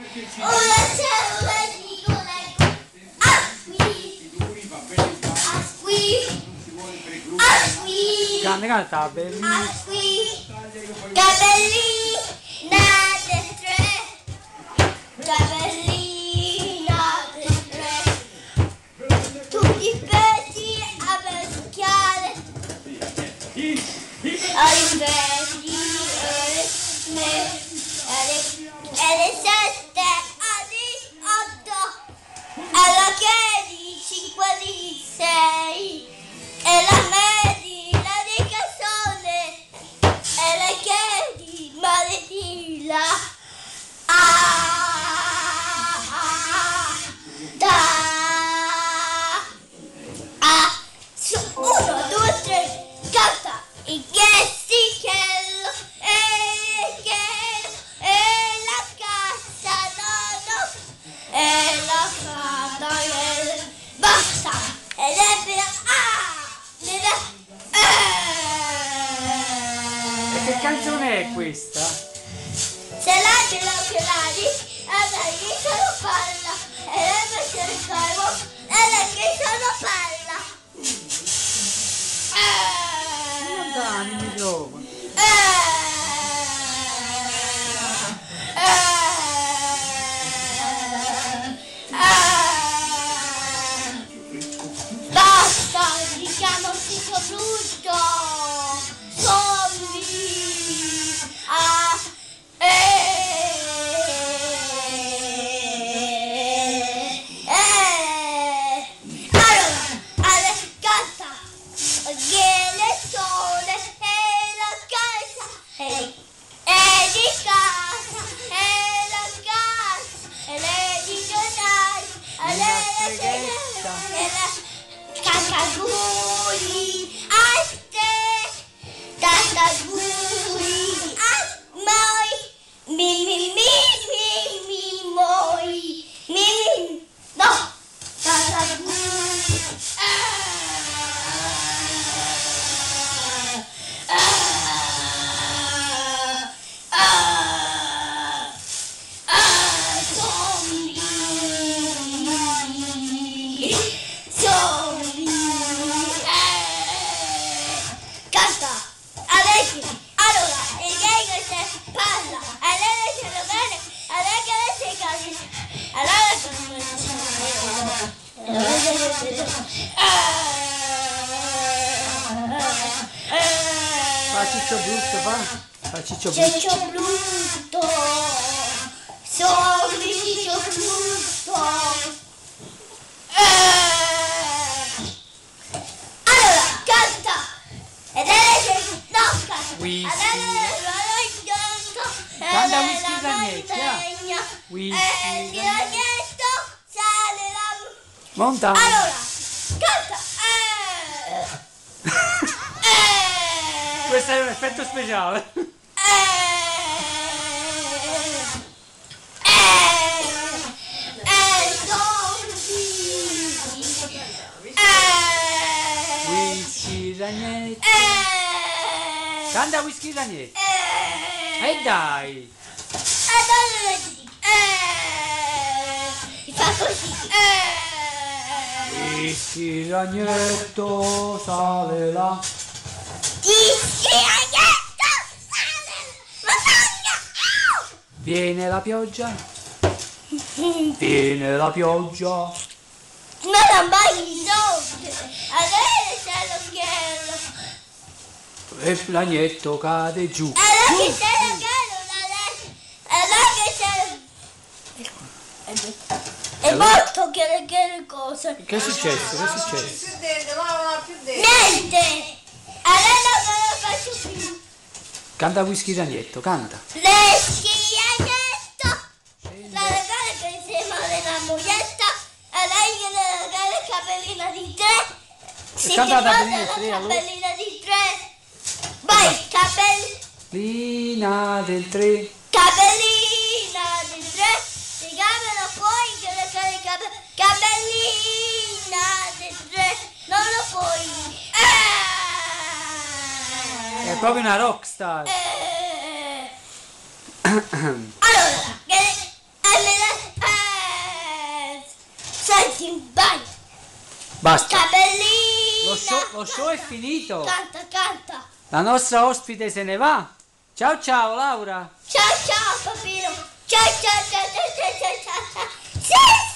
Ora cellula dicono acqui, Canta bellissimo. acqui, cabellina del tre, cabellina del tre, tutti i pezzi a pescare, ai pezzi e le 7 alle 8, alla che di 5 di 6, e la medina di cassone, e la che di maledina. Uno, due, tre, canta il gheschichello e la cassa, no, e la canta e basta, ed è E che canzone è questa? se l'hai gli occhiali, allora che sono palla, e lei mette il corvo, e lei che sono palla. Lontani il microfono. Basta, mi chiamo Tito Brutto, zombie. Allora, canta, viene sole e la casa, e di casa, e la casa, e le di giornali, e la cacaguri, a te, cacaguri, a noi, mi, moi, no, cacaguri, canta, adesso, allora, il gay che si parla, a lei ce lo bene, a lei che si cammina, allora Fa ciccio brutto, va? Fa ciccio brutto. Ciccio brutto, sono ciccio brutto. Allora, canta! Ed è no, canta! Whisky. Canta Whisky Zagnetta. Whisky Zagnetto sale la... Montagna. Allora, canta! Questo è un effetto speciale. Whisky Zagnetta. Canta Whisky Zagnetta. E dai. Fa così. Whisky Zagnetto sale là. Viene la pioggia. Viene la pioggia. Ma non vai in notte, adesso c'è lo schermo, E il lagnetto cade giù. allora che c'è lo schermo, allora che c'è... È morto che cosa? Che è successo? Che è successo? Più dentro, no, non ha più dentro. Niente, allora non lo faccio più. Canta Whisky Zagnetto, canta. Le schiagnetto, la regala che insieme alla moglietta, a lei gliene regala il capellino di tre, si canta la chiama tabellina di la tre, allora. capellina di tre, vai, Lina del 3. capellina di tre, si chiamano poi che le capellina di tre, non lo puoi. È proprio una rockstar. Allora, che metti in bagno. Basta. Cabellina. Lo show è finito. Canta, canta. La nostra ospite se ne va. Ciao ciao Laura. Ciao, ciao, papino. Ciao, ciao, ciao, ciao, ciao, ciao, ciao. Sì,